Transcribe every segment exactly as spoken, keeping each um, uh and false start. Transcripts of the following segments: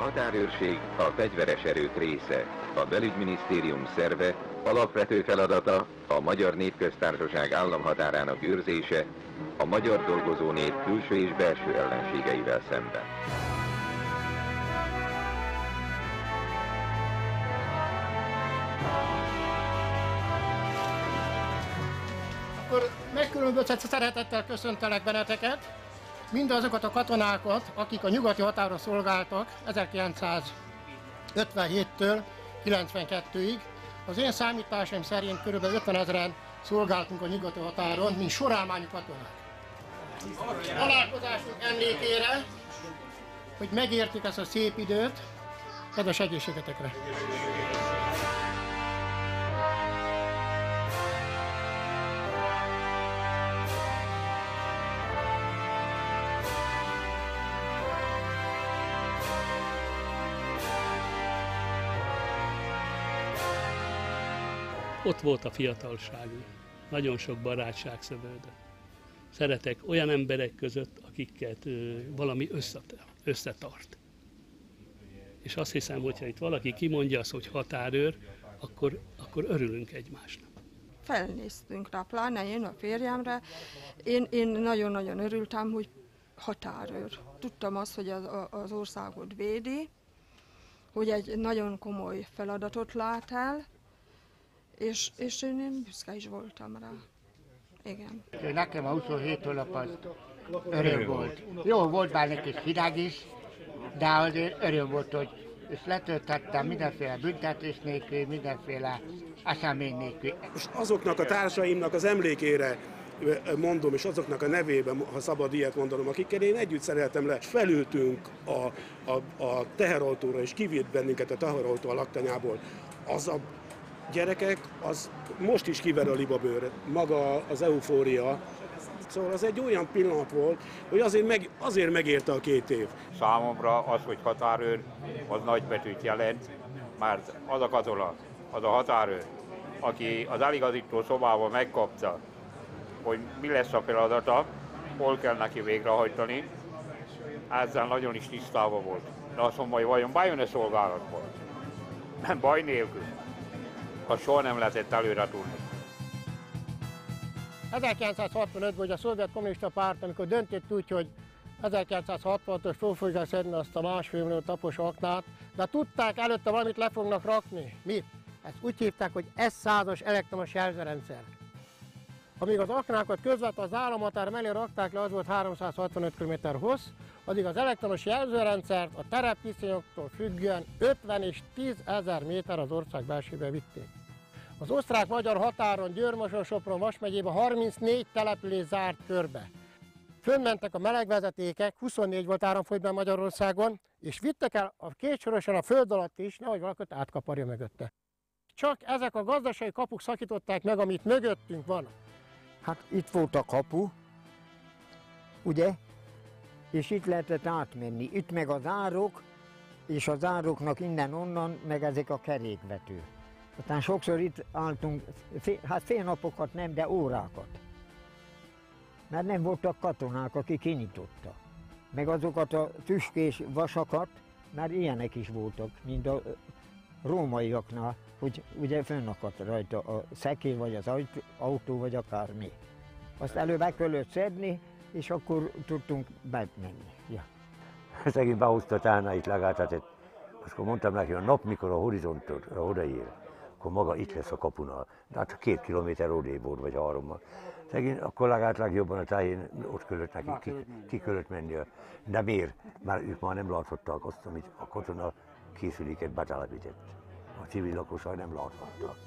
határőrség a fegyveres erők része, a belügyminisztérium szerve, alapvető feladata a Magyar Népköztársaság államhatárának őrzése, a magyar dolgozó nép külső és belső ellenségeivel szemben. Akkor megkülönböztetve szeretettel köszöntelek benneteket, mindazokat a katonákat, akik a nyugati határon szolgáltak ezerkilencszázötvenhéttől kilencvenkettőig. Az én számításaim szerint kb. ötvenezren szolgáltunk a nyugati határon, mint sorálmányi katonák. Találkozásunk emlékére, hogy megértük ezt a szép időt, kedves egészségetekre! Ott volt a fiatalságunk, nagyon sok barátság szövődött. Szeretek olyan emberek között, akiket valami összetart. És azt hiszem, hogyha itt valaki kimondja azt, hogy határőr, akkor, akkor örülünk egymásnak. Felnéztünk rá, pláne én a férjemre. Én, én nagyon-nagyon örültem, hogy határőr. Tudtam azt, hogy az, az országot védi, hogy egy nagyon komoly feladatot lát el, És, és én, én büszke is voltam rá. Igen. Nekem a huszonhét hónap az öröm volt. Jó, volt bár egy kis hideg is, de azért öröm volt, hogy és letöltettem mindenféle büntetés nélkül, mindenféle esemény nélkül. És azoknak a társaimnak az emlékére mondom, és azoknak a nevében, ha szabad ilyet mondanom, akikkel én együtt szereltem le, felültünk a, a, a teherautóra, és kivitt bennünket a teherautó a laktanyából. Az a gyerekek, az most is kiver a libabőr, maga az eufória. Szóval az egy olyan pillanat volt, hogy azért, meg, azért megérte a két év. Számomra az, hogy határőr, az nagybetűt jelent, mert az a katona, az a határőr, aki az eligazító szobában megkapta, hogy mi lesz a feladata, hol kell neki végrehajtani, ezzel nagyon is tisztában volt. De azt mondom, hogy vajon bejön-e szolgálatból? Nem, baj nélkül. Azt soha nem lehetett előre tudni. ezerkilencszázhatvanötben, hogy a szovjet kommunista párt, amikor döntött úgy, hogy ezerkilencszázhatvanötös föl fogják szedni azt a másfél millió tapos aknát, de tudták előtte valamit le fognak rakni. Mit? Ezt úgy hívták, hogy es százas elektromos jelzőrendszer. Amíg az aknákat közvetve az államhatár mellé rakták le, az volt háromszázhatvanöt kilométer hossz, addig az elektromos jelzőrendszert a terepviszonyoktól függően ötven és tízezer méter az ország belsébe vitték. Az osztrák-magyar határon Győr-Moson-Sopron-Vas megyében harmincnégy település zárt körbe. Fönnmentek a melegvezetékek, huszonnégy volt áramfolytban Magyarországon, és vittek el a kétsorosan a föld alatt is, nehogy valakit átkaparja mögötte. Csak ezek a gazdasági kapuk szakították meg, amit mögöttünk van. Hát itt volt a kapu, ugye? És itt lehetett átmenni. Itt meg az árok, és az ároknak innen-onnan, meg ezek a kerékvető. Aztán sokszor itt álltunk, fél, hát fél napokat nem, de órákat. Mert nem voltak katonák, akik kinyitotta. Meg azokat a tüskés vasakat, már ilyenek is voltak, mint a rómaiaknál, hogy ugye fönnakadt rajta a szekér, vagy az autó, vagy akármi. Azt előbb be kellett szedni, és akkor tudtunk bemenni. Ja. Szegény behozta a tálnáit legáltatett. Akkor mondtam neki, hogy a nap, mikor a horizontot odaér, akkor maga itt lesz a kapunál. De hát két kilométer odébb volt, vagy hárommal. Szegény, akkor legalább legjobban a tájén ott kellett neki, ki, ki kellett menni. De miért? Már ők már nem láthatták azt, amit a katona készüléket betelepített. A civil lakosság nem láthatták.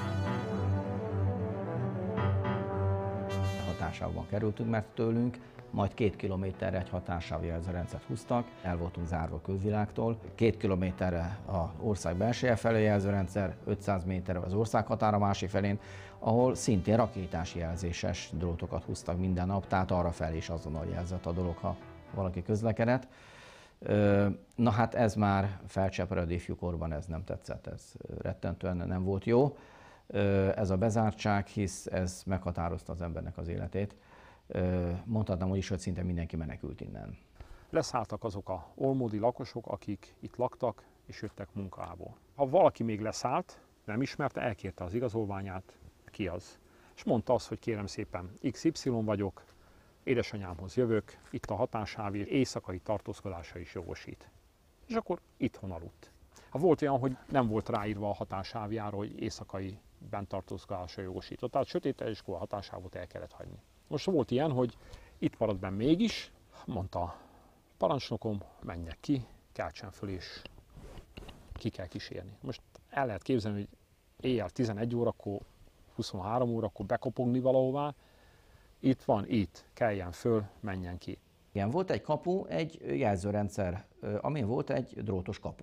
Hatásávban kerültünk, mert tőlünk majd két kilométerre egy hatásáv jelzőrendszert húztak, el voltunk zárva a külvilágtól. Két kilométerre az ország belseje felé jelzőrendszer, ötszáz méterre az ország határa másik felén, ahol szintén rakétás jelzéses drótokat húztak minden nap, tehát arra felé is azonnal jelzett a dolog, ha valaki közlekedett. Na hát ez már Felcsepered ifjúkorban ez nem tetszett, ez rettentően nem volt jó. Ez a bezártság, hisz ez meghatározta az embernek az életét. Mondhatnám úgy is, hogy szinte mindenki menekült innen. Leszálltak azok a olmódi lakosok, akik itt laktak és jöttek munkából. Ha valaki még leszállt, nem ismerte, elkérte az igazolványát, ki az. És mondta azt, hogy kérem szépen, iksz ipszilon vagyok, édesanyámhoz jövök, itt a határsáv és éjszakai tartózkodása is jogosít. És akkor itthon aludt. Ha volt olyan, hogy nem volt ráírva a határsávjára, hogy éjszakai bentartózkodásra jogosított, tehát sötételéskor a határsávot el kellett hagyni. Most volt ilyen, hogy itt maradt benn mégis, mondta a parancsnokom, menjek ki, keltsen föl és ki kell kísérni. Most el lehet képzelni, hogy éjjel tizenegy órakor, huszonhárom órakor bekopogni valahová, itt van, itt, keljen föl, menjen ki. Igen, volt egy kapu, egy jelzőrendszer, amin volt egy drótos kapu.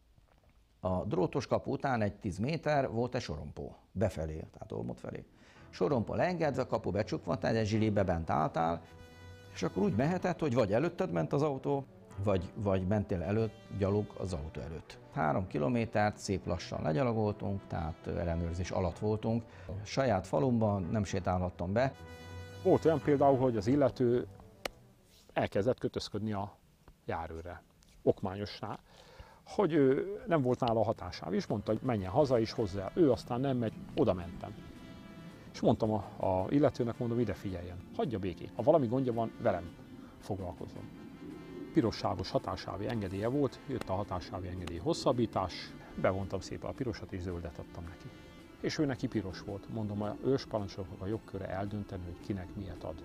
A drótos kapu után egy tíz méter volt egy sorompó, befelé, tehát Olmot felé. Sorompó leengedve, kapu becsukva, te egy zsilébe bent álltál, és akkor úgy mehetett, hogy vagy előtted ment az autó, vagy, vagy mentél előtt, gyalog az autó előtt. Három kilométert szép lassan legyalogoltunk, tehát ellenőrzés alatt voltunk. A saját falumban nem sétálhattam be. Volt olyan például, hogy az illető elkezdett kötözködni a járőre, okmányosnál, hogy ő nem volt nála a határsáv, és mondta, hogy menjen haza és hozzá. Ő aztán nem megy, oda mentem. És mondtam a, a illetőnek, mondom, ide figyeljen, hagyja békét. Ha valami gondja van, velem foglalkozom. Pirossávos határsávi engedélye volt, jött a határsávi engedély hosszabbítás, bevontam szépen a pirosat és zöldet adtam neki. És ő neki piros volt. Mondom, a ősparancsnoknak a jogköre eldönteni, hogy kinek miért ad.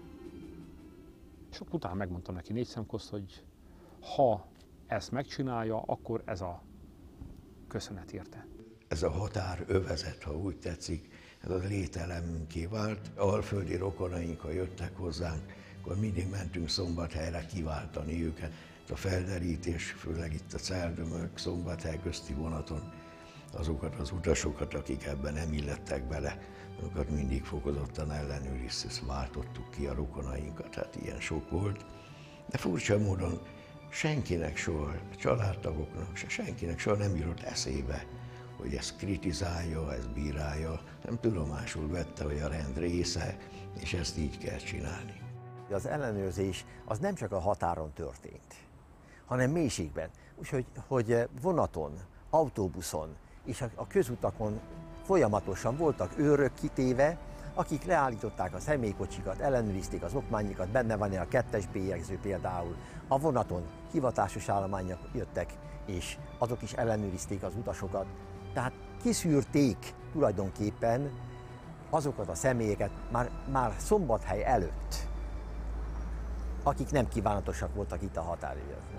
És akkor utána megmondtam neki négy szemközt, hogy ha ezt megcsinálja, akkor ez a köszönet érte. Ez a határövezet, ha úgy tetszik, ez a lételemünké vált. Alföldi rokonaink, ha jöttek hozzánk, akkor mindig mentünk Szombathelyre kiváltani őket. A felderítés, főleg itt a Celdömök, Szombathely közti vonaton, azokat az utasokat, akik ebben nem illettek bele, azokat mindig fokozottan ellenőriztük, váltottuk ki a rokonainkat, hát ilyen sok volt. De furcsa módon senkinek soha, a családtagoknak se, senkinek soha nem jutott eszébe, hogy ezt kritizálja, ezt bírálja, nem tudomásul vette, hogy a rend része, és ezt így kell csinálni. Az ellenőrzés az nem csak a határon történt, hanem mélységben. Úgyhogy hogy vonaton, autóbuszon és a közutakon folyamatosan voltak őrök kitéve, akik leállították a személykocsikat, ellenőrizték az okmányokat, benne van a kettes bélyegző például. A vonaton hivatásos állományok jöttek, és azok is ellenőrizték az utasokat. Tehát kiszűrték tulajdonképpen azokat a személyeket már, már Szombathely előtt, akik nem kívánatosak voltak itt a határőröknél.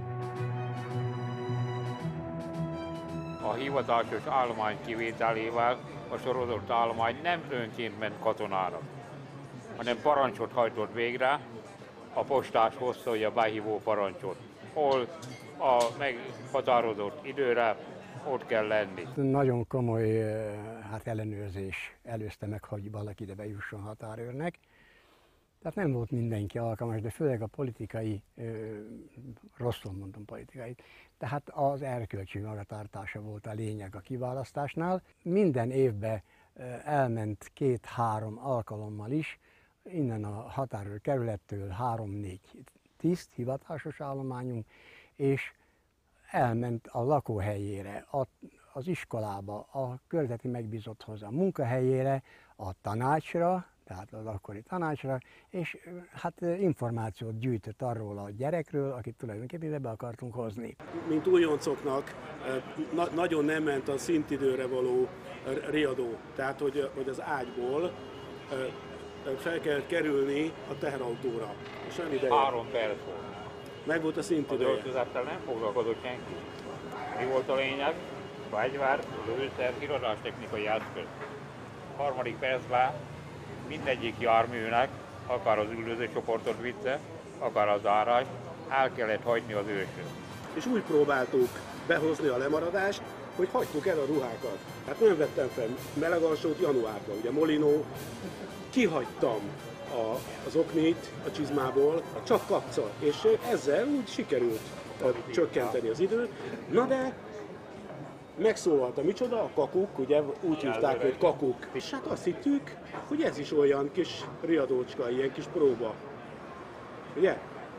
A hivatásos állomány kivételével a sorozott állomány nem önként ment katonának, hanem parancsot hajtott végre, a postás hozta a behívó parancsot. Hol a meghatározott időre ott kell lenni. Nagyon komoly hát ellenőrzés előzte meg, hogy valaki ide bejusson határőrnek. Tehát nem volt mindenki alkalmas, de főleg a politikai, rosszul mondom politikai, tehát az erkölcsi magatartása volt a lényeg a kiválasztásnál. Minden évben elment két-három alkalommal is, innen a határőr kerülettől három-négy tiszt, hivatásos állományunk, és elment a lakóhelyére, az iskolába, a körzeti megbízotthoz, a munkahelyére, a tanácsra, tehát az akkori tanácsra, és hát információt gyűjtött arról a gyerekről, akit tulajdonképpen ide be akartunk hozni. Mint újoncoknak na nagyon nem ment a szintidőre való riadó, tehát hogy, hogy az ágyból fel kellett kerülni a teherautóra. És nem ideje. Három perc volt. Meg volt a szintidője. Az öltözettel nem foglalkozott senki. Mi volt a lényeg? Fegyver, lőszer, irodástechnikai eszköz. A harmadik percben mindegyik járműnek, akár az üldöző csoportot vitte, akár az árás, el kellett hagyni az ősöt. És úgy próbáltuk behozni a lemaradást, hogy hagytuk el a ruhákat. Hát nem vettem fel melegalsót januárban, ugye Molinó, kihagytam a, az oknit a csizmából, csak kapca, és ezzel úgy sikerült a, csökkenteni az időt. Na de megszólalt a micsoda, a kakuk, ugye úgy hívták, hogy kakuk. És hát azt hittük, hogy ez is olyan kis riadócska, ilyen kis próba. Ugye?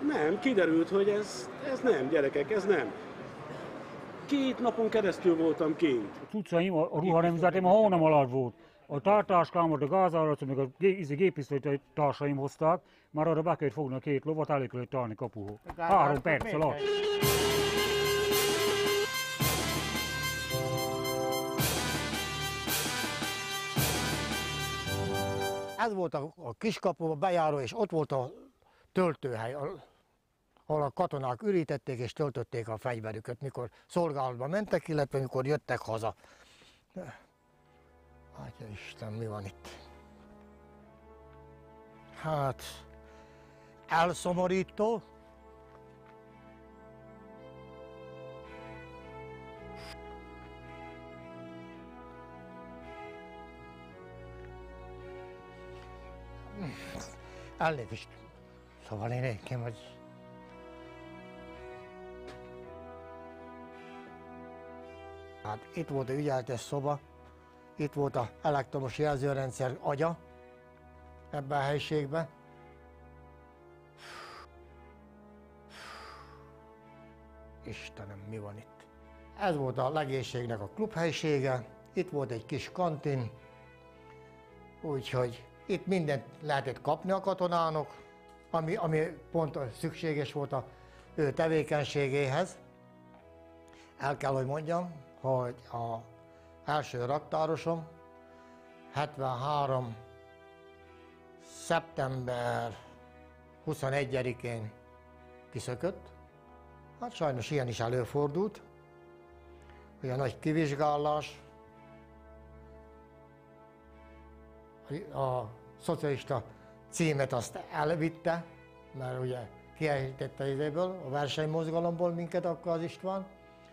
Nem, kiderült, hogy ez, ez nem, gyerekek, ez nem. Két napon keresztül voltam kint. A cuccaim, a ruhanemzetem a hónam alatt volt. A tártáskámat, a gázáracot, meg a gépisztolyt társaim hozták, már arra be kellett fogni a két lovat, elég kellett tárni kapuhoz. Három perc alatt. Ez volt a, a kiskapu, a bejáró, és ott volt a töltőhely, ahol a katonák ürítették és töltötték a fegyverüket, mikor szolgálatba mentek, illetve mikor jöttek haza. Atya Isten, mi van itt? Hát, elszomorító. Elnézést. Szóval én nekem, hogy... Hát itt volt a ügyeletes szoba, itt volt az elektromos jelzőrendszer agya ebben a helyiségben. Istenem, mi van itt? Ez volt a legénységnek a klubhelyisége, itt volt egy kis kantin, úgyhogy itt mindent lehetett kapni a katonának, ami, ami pont szükséges volt a ő tevékenységéhez. El kell, hogy mondjam, hogy az első raktárosom hetvenhárom. szeptember huszonegyedikén kiszökött. Hát sajnos ilyen is előfordult, hogy a nagy kivizsgálás, a szocialista címet azt elvitte, mert ugye kiejtette idéből, a versenymozgalomból minket akkor az István.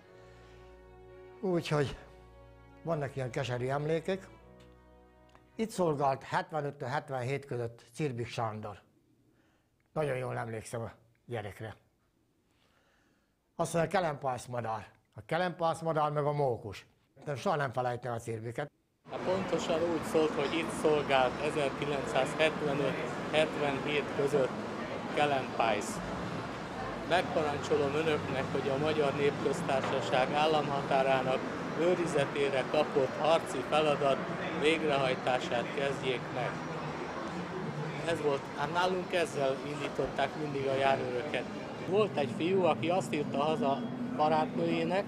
Úgyhogy vannak ilyen keserű emlékek. Itt szolgált hetvenöttől hetvenhét között Cirbik Sándor. Nagyon jól emlékszem a gyerekre. Aztán a kelempászmadár. A kelempászmadár meg a mókus. De soha nem felejtem a Cirbiket. Pontosan úgy szólt, hogy itt szolgált ezerkilencszázhetvenöt hetvenhét között Kelempász. Megparancsolom önöknek, hogy a Magyar Népköztársaság államhatárának őrizetére kapott harci feladat végrehajtását kezdjék meg. Ez volt, hát nálunk ezzel indították mindig a járőröket. Volt egy fiú, aki azt írta haza barátnőjének,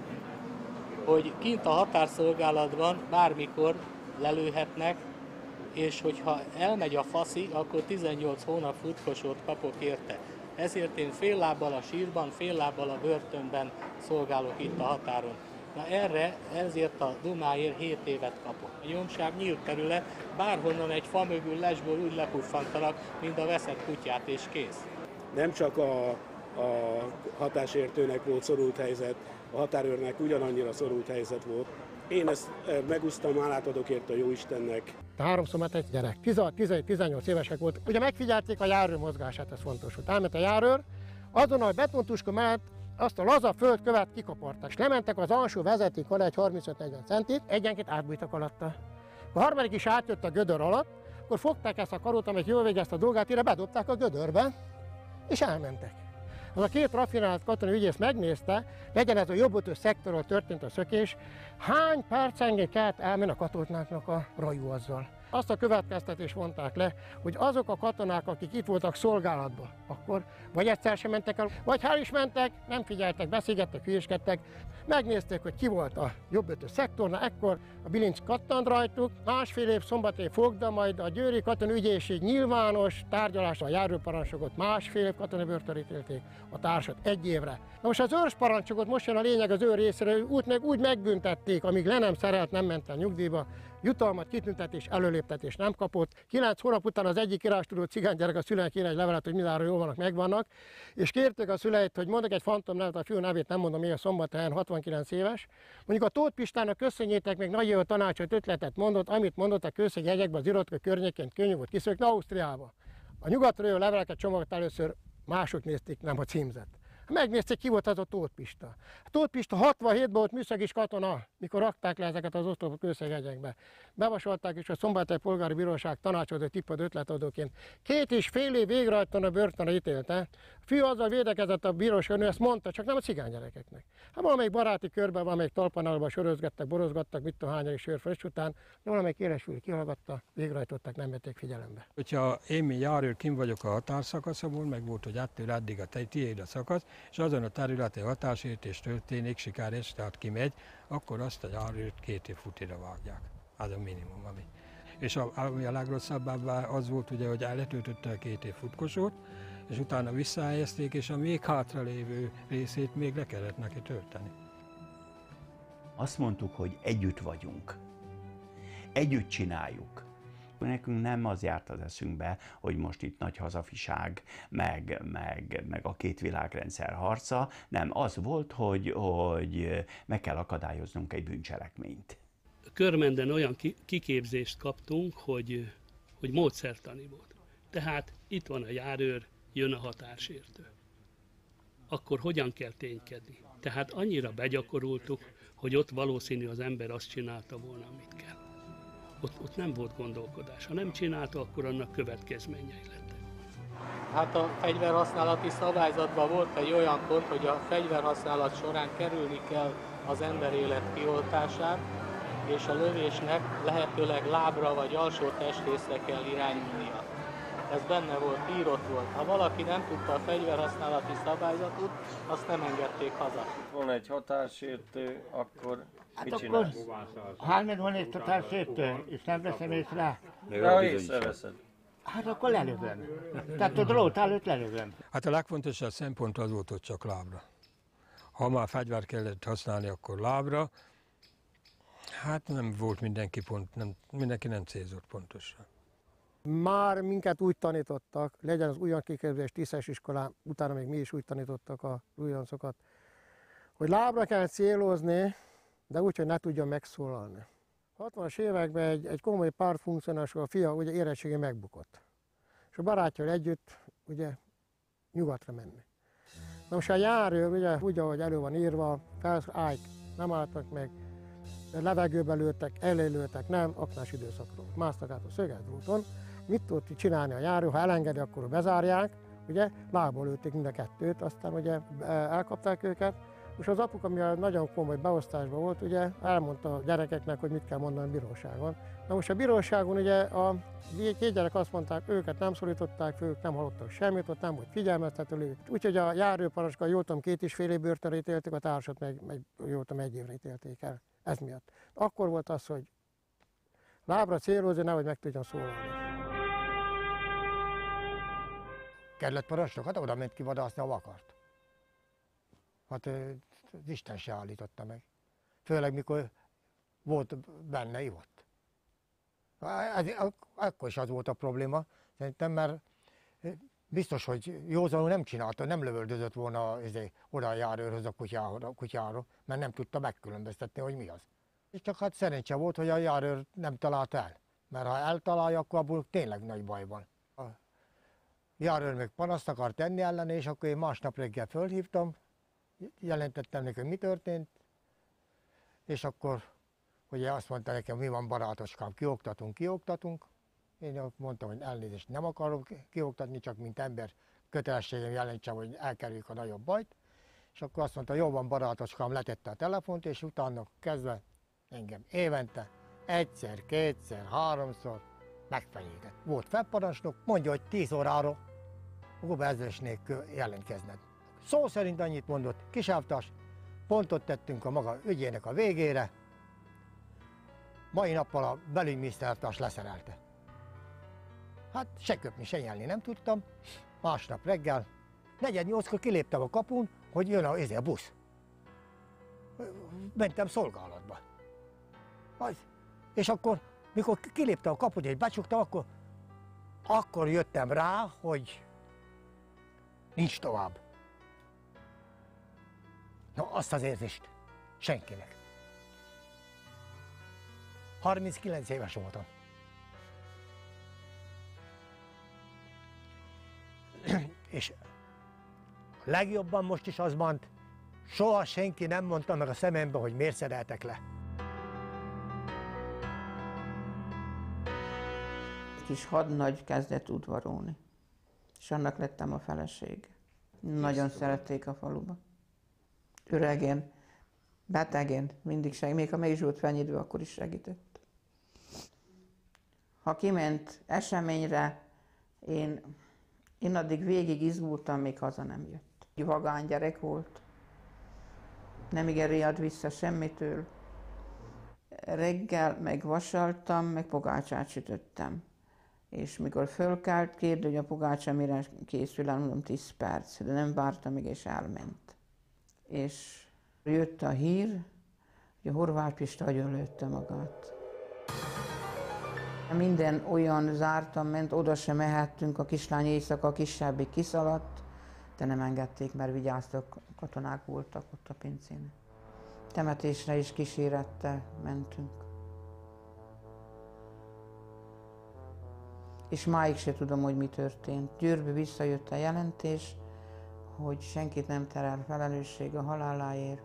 hogy kint a határszolgálatban bármikor lelőhetnek, és hogyha elmegy a faszi, akkor tizennyolc hónap futkosót kapok érte. Ezért én fél lábbal a sírban, fél lábbal a börtönben szolgálok itt a határon. Na erre, ezért a dumáért hét évet kapok. A nyomság nyílt terület, bárhonnan egy fa mögül lesből úgy lepuffantanak, mint a veszett kutyát, és kész. Nem csak a, a hatásértőnek volt szorult helyzet, a határőrnek ugyanannyira szorult helyzet volt. Én ezt megúsztam, hálát adok érte a Jóistennek. Háromszor ment egy gyerek, tizenhat-tizennyolc évesek volt. Ugye megfigyelték a járőr mozgását, ez fontos volt. Elment a járőr, azonnal a betontuska mellett azt a laza földkövet kikaparták, és lementek az alsó vezeték alá egy harmincöt-negyven centit, egyenként átbújtak alatta. A harmadik is átjött a gödör alatt, akkor fogták ezt a karót, amelyik jól végezte a dolgát, ide bedobták a gödörbe, és elmentek. Az a két raffinált katonai ügyész megnézte, legyen ez a jobbötös szektorról történt a szökés, hány percenként kellett elmenni a katonáknak a rajú azzal. Azt a következtetést vonták le, hogy azok a katonák, akik itt voltak szolgálatban, akkor vagy egyszer sem mentek el, vagy hál' is mentek, nem figyeltek, beszélgettek, hülyéskedtek, megnézték, hogy ki volt a jobbötös szektornál, ekkor a bilinc kattant rajtuk, másfél év szombatév fogda, majd a győri katonai ügyészség nyilvános tárgyalásra a járőrparancsokot másfél év katonai börtönre ítélték, a társat egy évre. Na most az őrs parancsokot, most jön a lényeg az ő részéről, úgy, meg, úgy megbüntették, amíg le nem szerelt, nem ment el nyugdíjba, jutalmat, kitüntetés, előléptetés nem kapott. Kilenc hónap után az egyik írástudó cigánygyerek a szülei kéne egy levelet, hogy mindenről jól vannak, megvannak, és kérték a szüleit, hogy mondok egy fantom nevet, a fiú nevét nem mondom, még a Szombathelyen, hatvankilenc éves. Mondjuk a Tóth Pistának köszönjétek meg, nagy jó tanácsot, ötletet mondott, amit mondott a kőszegi jegyekben, az Irotka környékén könnyű volt kiszökni Ausztriába. A nyugatról jövő leveleket csomagot először mások nézték, nem a címzet. Megnézték, ki volt az a Tóth Pista. A Tóth Pista hatvanhétben volt műszakis katona, mikor rakták le ezeket az oszlopot Kőszeg-hegyekbe. Bevasolták, és a Szombathely Polgári Bíróság tanácsadó tippad ötletadóként két és fél év végrehajtóan a börtönre ítélte. A fiú azzal védekezett a bíróság, ő ezt mondta, csak nem a cigány gyerekeknek. Hát valamelyik baráti körben, valamelyik talpanálban sörözgettek, borozgattak, mit tudom, hányan is sörfrös után, de valamelyik élesül kihallgatta, végrehajtották, nem vették figyelembe. Hogyha én, mint járőr, kim vagyok a határszakaszomon, meg volt, hogy attól addig a tiéd a szakasz, és azon a területi hatásértés történik, sikeres, tehát kimegy, akkor azt a járőrt két év futira vágják. Az a minimum, ami. És a, ami a legrosszabb az volt, ugye, hogy elletöltötte a két év futkosót, és utána visszahelyezték, és a még hátralévő részét még le kellett neki tölteni. Azt mondtuk, hogy együtt vagyunk. Együtt csináljuk. Nekünk nem az járt az eszünkbe, hogy most itt nagy hazafiság, meg, meg, meg a két világrendszer harca, nem, az volt, hogy, hogy meg kell akadályoznunk egy bűncselekményt. Körmenden olyan kiképzést kaptunk, hogy, hogy módszertani volt. Tehát itt van a járőr, jön a határsértő. Akkor hogyan kell ténykedni? Tehát annyira begyakoroltuk, hogy ott valószínű az ember azt csinálta volna, amit kell. Ott, ott nem volt gondolkodás. Ha nem csinálta, akkor annak következményei lettek. Hát a fegyverhasználati szabályzatban volt egy olyan pont, hogy a fegyverhasználat során kerülni kell az ember élet kioltását, és a lövésnek lehetőleg lábra vagy alsó testrészre kell irányulnia. Ez benne volt, írott volt. Ha valaki nem tudta a fegyverhasználati szabályzatot, azt nem engedték haza. Van egy határsértő, akkor hát mit akkor, csinálsz? ha elmegy van egy határsértő, és nem veszem észre. Ja, észreveszed. Hát akkor lelövöm. Tehát a drót előtt lelövöm. Hát a legfontosabb szempont az volt, hogy csak lábra. Ha már fegyvert kellett használni, akkor lábra. Hát nem volt mindenki pont, nem, mindenki nem célzott pontosan. Már minket úgy tanítottak, legyen az újon kiképzés tízes iskolán, utána még mi is úgy tanítottak a újoncokat, hogy lábra kell célozni, de úgy, hogy ne tudjon megszólalni. hatvanas években egy, egy komoly pártfunkcionális, a fia ugye érettségi megbukott. És a barátjával együtt ugye nyugatra menni. Na most a járőr, ugye úgy, ahogy elő van írva, felszállt, nem álltak meg, levegőbe lőttek, elélőttek, nem, aknás időszakról. Másztak át a szögezdróton. Mit tud csinálni a járő, ha elengedi, akkor bezárják, ugye, lából lőtték mind a kettőt, aztán ugye elkapták őket, és az apuk, ami nagyon komoly beosztásban volt, ugye elmondta a gyerekeknek, hogy mit kell mondani a bíróságon. Na most a bíróságon ugye a két gyerek azt mondták, őket nem szorították, ők nem hallottak semmit, ott nem volt figyelmeztető. Úgyhogy a járőparancsnokot, jól tudom, két és fél év börtönre ítélték, a társat meg, meg jól tudom, egy évre ítélték el. Ez miatt. Akkor volt az, hogy lábra célozni, nehogy meg tudjon szólalni. Kerületparancsnok, hát oda ment ki vadászni, ahol akart. Hát az Isten se állította meg. Főleg mikor volt benne, ivott. Ez, akkor is az volt a probléma, szerintem, mert biztos, hogy józanul nem csinálta, nem lövöldözött volna ezért, oda a járőrhöz a kutyára, a kutyára, mert nem tudta megkülönböztetni, hogy mi az. És csak hát szerencse volt, hogy a járőr nem találta el, mert ha eltalálja, akkor abból tényleg nagy baj van. A járőr még panaszt akar tenni ellene, és akkor én másnap reggel fölhívtam, jelentettem neki, hogy mi történt, és akkor ugye azt mondta nekem, mi van barátoskám, kioktatunk, kioktatunk. Én mondtam, hogy elnézést nem akarok kioktatni, csak mint ember kötelességem jelentsem, hogy elkerüljük a nagyobb bajt. És akkor azt mondta, jó van barátoskám, letette a telefont, és utána kezdve engem évente egyszer, kétszer, háromszor megfenyített. Volt fennparancsnok, mondja, hogy tíz órára Guba ezresnél jelentkezned. Szó szerint annyit mondott, kisávtás, pontot tettünk a maga ügyének a végére, mai nappal a belügyminisztertárs leszerelte. Hát se köpni, se nyelni nem tudtam. Másnap reggel, negyed nyolckor kiléptem a kapun, hogy jön a, a busz. Mentem szolgálatba. Az. És akkor, mikor kiléptem a kaput, és becsuktam, akkor, akkor jöttem rá, hogy nincs tovább. Na, azt az érzést senkinek. harminckilenc éves voltam. És Legjobban most is az mond, soha senki nem mondta meg a szemembe, hogy miért szereltek le. Kis hadnagy kezdett udvarolni, és annak lettem a felesége. Nagyon szerették a faluba. Öregen, betegen, mindig segít. Még ha meg is volt fenyidő, akkor is segített. Ha kiment eseményre, én, én addig végig izgultam, még haza nem jött. Vagány gyerek volt. Nem igen riadt vissza semmitől. Reggel megvasaltam, meg pogácsát sütöttem. És mikor fölkelt, kérdő, hogy a pogácsa mire készül, mondom tíz perc, de nem vártam még, és elment. És jött a hír, hogy a Horváth Pista agyonlőtte magát. Minden olyan zártan ment, oda sem mehettünk, a kislány éjszaka a kisebbik kiszaladt, de nem engedték, mert vigyáztak, katonák voltak ott a pincén. Temetésre is kísérettel mentünk. És máig se tudom, hogy mi történt. Győrbe visszajött a jelentés, hogy senkit nem terel felelősség a haláláért.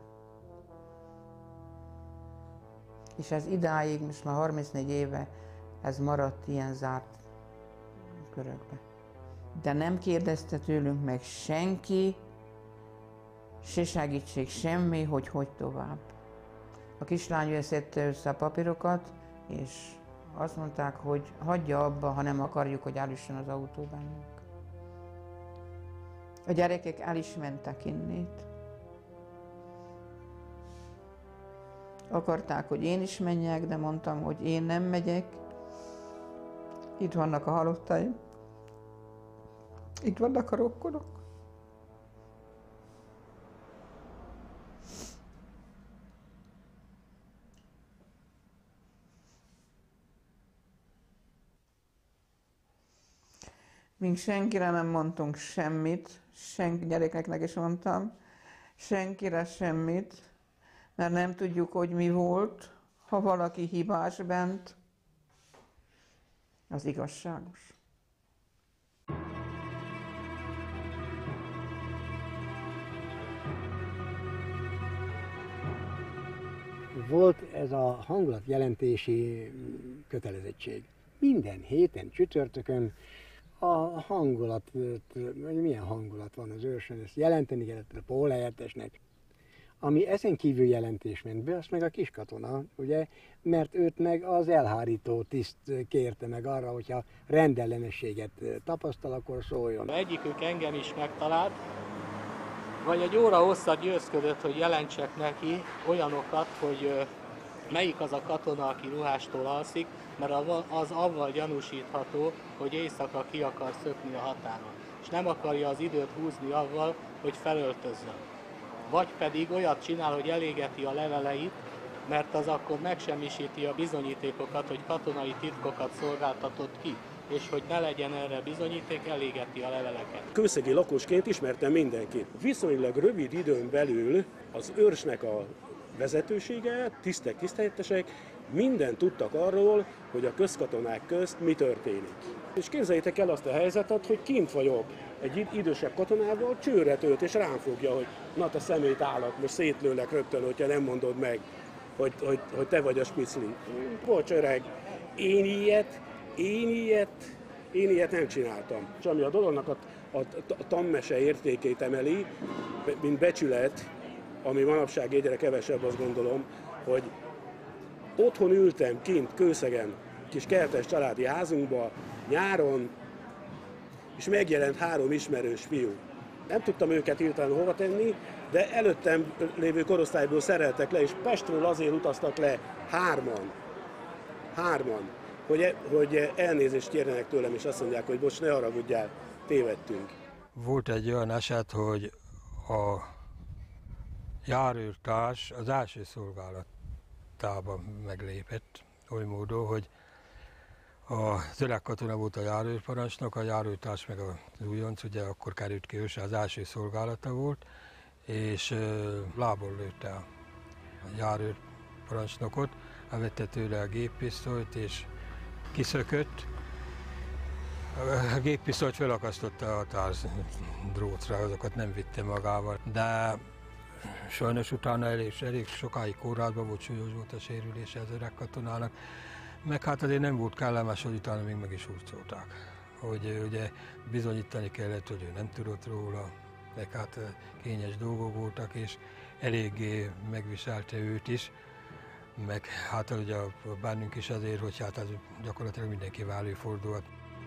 És ez idáig, most már harmincnégy éve, ez maradt ilyen zárt körökbe. De nem kérdezte tőlünk meg senki, se segítség, semmi, hogy hogy tovább. A kislány szedte össze a papírokat, és azt mondták, hogy hagyja abba, ha nem akarjuk, hogy elüssön az autóban. A gyerekek el is mentek innét. Akarták, hogy én is menjek, de mondtam, hogy én nem megyek. Itt vannak a halottaim. Itt vannak a rokkonok. Mink senkire nem mondtunk semmit, senki, gyerekeknek is mondtam, senkire semmit, mert nem tudjuk, hogy mi volt, ha valaki hibás bent, az igazságos. Volt ez a hangulatjelentési kötelezettség. Minden héten, csütörtökön a hangulat, milyen hangulat van az őrsön, ezt jelenteni kellett a pólhelyettesnek. Ami ezen kívül jelentés ment be, azt meg a kiskatona, ugye, mert őt meg az elhárító tiszt kérte meg arra, hogyha rendellenességet tapasztal, akkor szóljon. Egyikük engem is megtalált, vagy egy óra hosszat győzködött, hogy jelentsek neki olyanokat, hogy melyik az a katona, aki ruhástól alszik, mert az avval gyanúsítható, hogy éjszaka ki akar szökni a határon, és nem akarja az időt húzni avval, hogy felöltözzön. Vagy pedig olyat csinál, hogy elégeti a leveleit, mert az akkor megsemmisíti a bizonyítékokat, hogy katonai titkokat szolgáltatott ki, és hogy ne legyen erre bizonyíték, elégeti a leveleket. Kőszegi lakosként ismertem mindenkit. Viszonylag rövid időn belül az őrsnek a vezetősége, tisztek, tiszthelyettesek, mindent tudtak arról, hogy a közkatonák közt mi történik. És képzeljétek el azt a helyzetet, hogy kint vagyok egy idősebb katonával, csőre tölt és rám fogja, hogy na te szemét állat, most szétlőlek rögtön, hogyha nem mondod meg, hogy, hogy, hogy te vagy a spicli. Bocs öreg, én ilyet, én ilyet, én ilyet nem csináltam. És ami a dolognak a, a, a tanmese értékét emeli, mint becsület, ami manapság egyre kevesebb, azt gondolom, hogy otthon ültem kint Kőszegen, kis kertes családi házunkba, nyáron, és megjelent három ismerős fiú. Nem tudtam őket hirtelen hova tenni, de előttem lévő korosztályból szereltek le, és Pestről azért utaztak le hárman, hárman, hogy, hogy elnézést kérjenek tőlem, és azt mondják, hogy bocs, ne haragudjál, tévedtünk. Volt egy olyan eset, hogy a járőrtárs az első szolgálatában meglépett, oly módon, hogy az öreg katona volt a járőrparancsnok, a járőrtárs meg az újonc, ugye akkor került ki őse, az első szolgálata volt, és lából lőtte a járőrparancsnokot, elvette tőle a géppisztolyt, és kiszökött, A géppisztolyt felakasztotta a határdrótra, azokat nem vitte magával, de sajnos utána elég, elég sokáig kórházban volt, súlyos volt a sérülése az öreg katonának, meg hát azért nem volt kellemes, hogy utána még meg is hurcolták. Hogy ugye bizonyítani kellett, hogy ő nem tudott róla, meg hát kényes dolgok voltak, és eléggé megviselte őt is, meg hát ugye bennünk is azért, hogy hát az gyakorlatilag mindenkivel előfordulhat.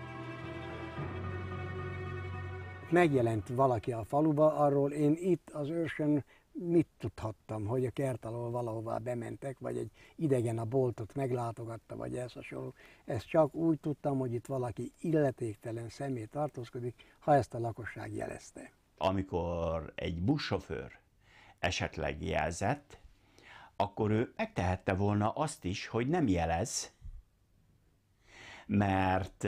Megjelent valaki a faluba, arról én itt az őrsön mit tudhattam, hogy a kert alól valahová bementek, vagy egy idegen a boltot meglátogatta, vagy ez hasonló. Ezt csak úgy tudtam, hogy itt valaki illetéktelen személy tartózkodik, ha ezt a lakosság jelezte. Amikor egy buszsofőr esetleg jelzett, akkor ő megtehette volna azt is, hogy nem jelez, mert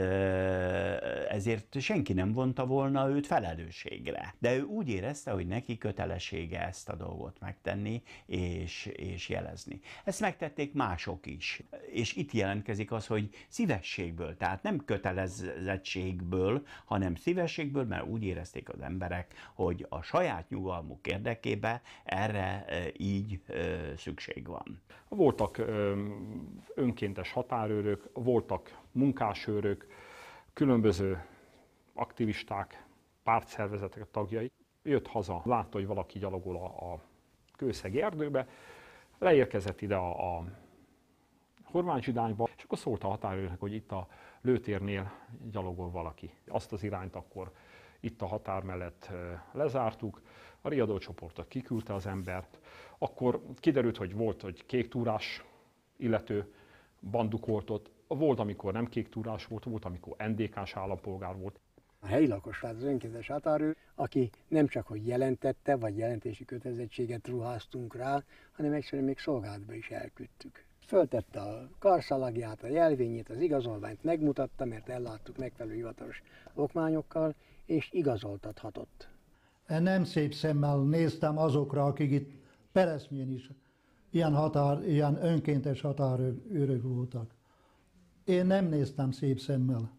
ezért senki nem vonta volna őt felelősségre. De ő úgy érezte, hogy neki kötelessége ezt a dolgot megtenni és, és jelezni. Ezt megtették mások is. És itt jelentkezik az, hogy szívességből, tehát nem kötelezettségből, hanem szívességből, mert úgy érezték az emberek, hogy a saját nyugalmuk érdekében erre így szükség van. Voltak önkéntes határőrök, voltak munkásőrök, különböző aktivisták, pártszervezetek tagjai. Jött haza, látta, hogy valaki gyalogol a, a kőszegi erdőbe, leérkezett ide a, a Horváthzsidányba, és akkor szólt a határőrnek, hogy itt a lőtérnél gyalogol valaki. Azt az irányt akkor itt a határ mellett lezártuk, a riadócsoportot kiküldte az embert, akkor kiderült, hogy volt egy kéktúrás illető bandukoltott, volt, amikor nem kéktúrás volt, volt, amikor en dé ká-s állampolgár volt. A helyi lakosság az önkéntes határőr, aki nem csak hogy jelentette, vagy jelentési kötelezettséget ruháztunk rá, hanem egyszerűen még szolgálatba is elküldtük. Föltette a karszalagját, a jelvényét, az igazolványt megmutatta, mert elláttuk megfelelő hivatalos okmányokkal, és igazoltathatott. Nem szép szemmel néztem azokra, akik itt Peresznyén is ilyen, határ, ilyen önkéntes határőrök voltak. Én nem néztem szép szemmel.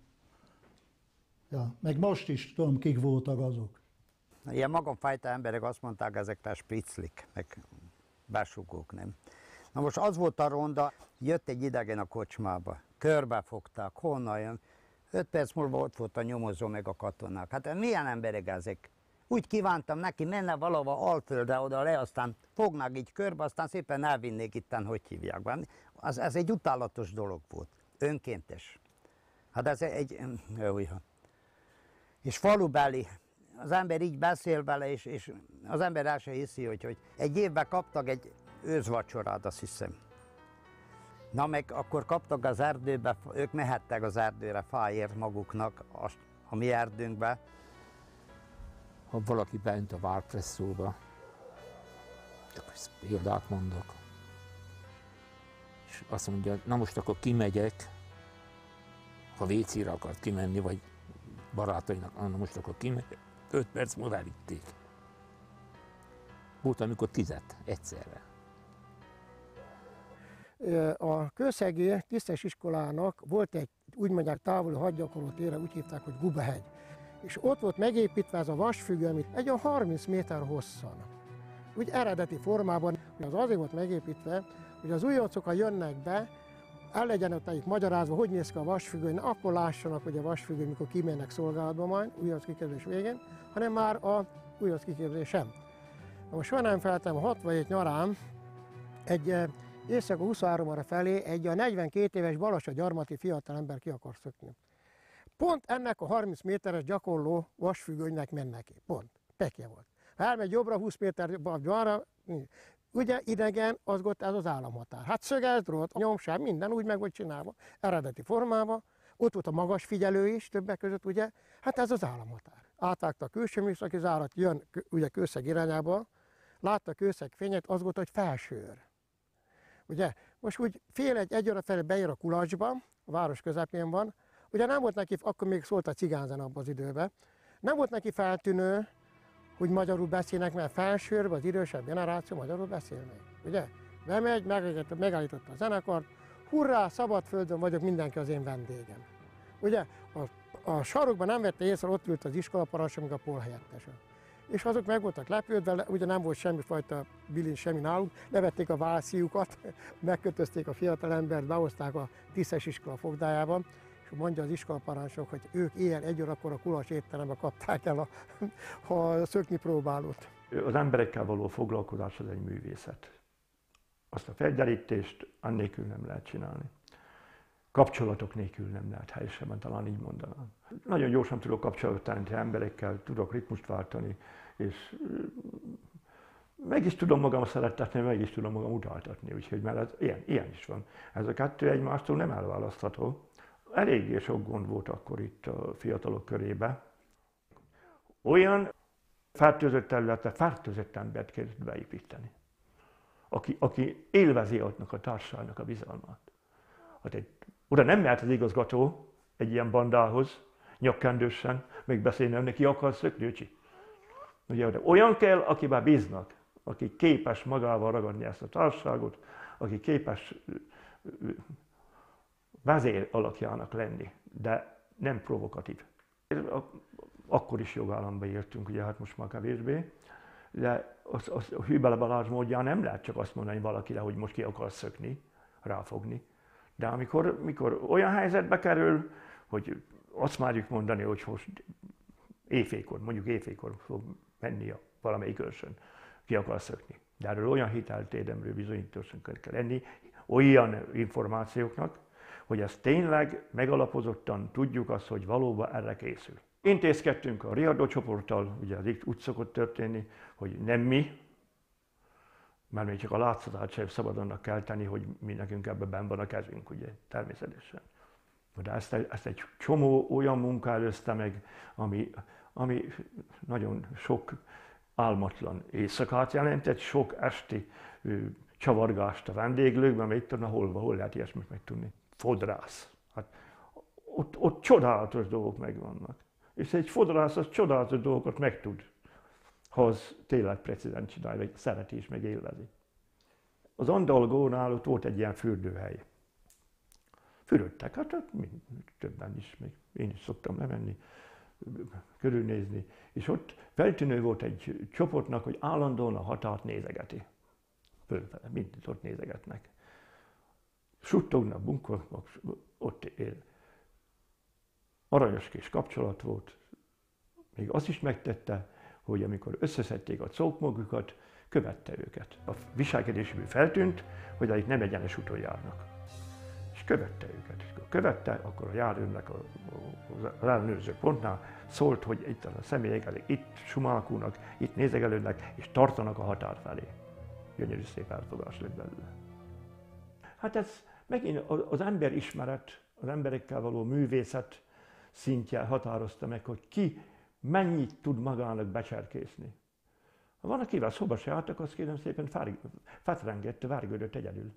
Ja, meg most is tudom, kik voltak azok. Ilyen magamfajta emberek azt mondták, ezekre spriclik, meg besugók, nem. Na most az volt a ronda, jött egy idegen a kocsmába, körbefogták, honnan jön. Öt perc múlva ott volt a nyomozó meg a katonák. Hát milyen emberek ezek? Úgy kívántam neki, menne valahova Alföldre oda le, aztán fognák így körbe, aztán szépen elvinnék itten, hogy hívják. Az, ez egy utálatos dolog volt, önkéntes. Hát ez egy... Újha. És falubeli, az ember így beszél vele, és, és az ember el sem hiszi, hogy, hogy egy évben kaptak egy őszvacsorát, azt hiszem. Na meg akkor kaptak az erdőbe, ők mehettek az erdőre fáért maguknak, a, a mi erdőnkbe. Ha valaki bent a várpresszóba, csak ezt példát mondok, és azt mondja, na most akkor kimegyek, ha vécére akart kimenni, vagy barátainak, na most akkor kimegyek, öt perc múlva elitték. Volt, amikor tizet egyszerre. A kőszegi tisztes iskolának volt egy, úgy mondják, távoli hadgyakorló tére, úgy hívták, hogy Gubahegy. És ott volt megépítve ez a vasfüggő, amit egy olyan harminc méter hosszan. Úgy eredeti formában, az azért volt megépítve, hogy az újoncok, ha jönnek be, el legyen ott nekik magyarázva, hogy néz ki a vasfüggő, akkor lássanak, hogy a vasfüggő, mikor kimennek szolgálatba majd, újonc kiképzés végén, hanem már a újonc kiképzés sem. Na most soha nem feltem, a hatvanhét nyarán egy éjszaka huszonháromra felé egy a negyvenkét éves Balassa gyarmati fiatalember ki akar szökni. Pont ennek a harminc méteres gyakorló vasfüggönynek mennek ki. Pont. Pekje volt. Ha elmegy jobbra, húsz méter balra, ugye idegen, az ott ez az államhatár. Hát szögelt drót, nyomság, minden úgy meg volt csinálva, eredeti formában. Ott volt a magas figyelő is, többek között, ugye, hát ez az államhatár. Átvágta a külső műszaki zárat, jön ugye Kőszeg irányába, látta a Kőszeg fényét, az volt, hogy felsőr. Ugye, most úgy fél egy, egy óra felé beér a Kulacsba, a város közepén van, ugye nem volt neki, akkor még szólt a cigányzene abban az időben, nem volt neki feltűnő, hogy magyarul beszélnek, mert felsőrben az idősebb generáció magyarul beszél még. Ugye? Bemegy, megállította a zenekart, hurrá, szabad földön vagyok, mindenki az én vendégem. Ugye? A A sarokban nem vette észre, ott ült az iskolaparancsnok, meg a polhelyettese. És azok meg voltak lepődve, ugye nem volt semmifajta bilin semmi náluk, levették a válszíjukat, megkötözték a fiatalembert, behozták a tisztes iskola fogdájában, és mondja az iskolaparancsnok, hogy ők éjjel egy órakor a Kulas étterembe kapták el a, a szökni próbálót. Az emberekkel való foglalkozás az egy művészet. Azt a felderítést annélkül nem lehet csinálni. Kapcsolatok nélkül nem lehet, helyesebben talán így mondanám. Nagyon gyorsan tudok kapcsolatot teremteni emberekkel, tudok ritmust váltani, és meg is tudom magam szerettetni, meg is tudom magam utáltatni, úgyhogy mert ez ilyen, ilyen is van. Ez a kettő egymástól nem elválasztható. Eléggé sok gond volt akkor itt a fiatalok körébe. Olyan fertőzött területre fertőzött embert kellett beépíteni, aki, aki élvezi annak a társadalomnak a bizalmát. Hát egy, oda nem mehet az igazgató egy ilyen bandához, nyakkendősen, még beszélni, hogy neki akar szökni, öcsi. Ugye, olyan kell, akiben bíznak, aki képes magával ragadni ezt a társaságot, aki képes vezér alakjának lenni, de nem provokatív. Akkor is jogállamban éltünk, ugye hát most már kevésbé, de az, az, a Hübele Balázs módján nem lehet csak azt mondani valakire, hogy most ki akar szökni, ráfogni. De amikor mikor olyan helyzetbe kerül, hogy azt márjuk mondani, hogy most éjfélkor, mondjuk éjfélkor fog menni a valamelyik őrsön, ki akar szökni. De erről olyan hiteltérdemről bizonyítósan kell lenni, olyan információknak, hogy ez tényleg megalapozottan tudjuk azt, hogy valóban erre készül. Intézkedtünk a riadó csoporttal, ugye ez itt úgy szokott történni, hogy nem mi, mert még csak a látszatát sem szabad annak kell tenni, hogy mi nekünk ebben benn van a kezünk, ugye, természetesen. De ezt, ezt egy csomó olyan munka előzte meg, ami, ami nagyon sok álmatlan éjszakát jelentett, sok esti ő, csavargást a vendéglőkben, mert itt tudna, hol, hol lehet ilyesmit megtudni. Fodrász. Hát, ott, ott csodálatos dolgok megvannak. És egy fodrász az csodálatos dolgokat megtud, ha az tényleg precízen csinálja, vagy szereti is, meg élvezi. Az Andalgónál ott volt egy ilyen fürdőhely. Fürödtek, hát többen is, még én is szoktam lemenni, körülnézni. És ott feltűnő volt egy csoportnak, hogy állandóan a határt nézegeti. Fölfele, mindent ott nézegetnek. Suttognak, bunkolnak, ott él. Aranyos kis kapcsolat volt. Még azt is megtette, hogy amikor összeszedték a cókmogukat, követte őket. A viselkedésből feltűnt, hogy itt nem egyenes úton járnak. És követte őket. És akkor követte, akkor a járőrnek a, az ellenőrző pontnál szólt, hogy itt a személyek, itt sumálkulnak, itt nézegelődnek, és tartanak a határ felé. Gyönyörű szép elfogás lett belőle. Hát ez megint az emberismeret, az emberekkel való művészet szintje határozta meg, hogy ki mennyit tud magának becserkészni. Ha van, akivel szóba se álltak, azt kérem szépen fetrengett, vergődött egyedül.